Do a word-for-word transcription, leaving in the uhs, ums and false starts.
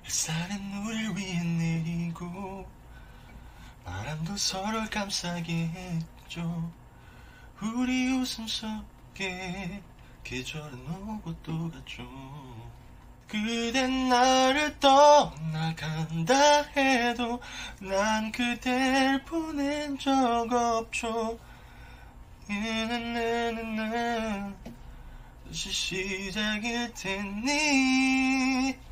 햇살은 우릴 위해 내리고 바람도 서로를 감싸게 했죠. 우리 웃음 속에 계절은 오고 또 갔죠. 그댄 나를 떠나간다 해도 난 그댈 보낸 적 없죠. 나나나나 다시 시작일 테니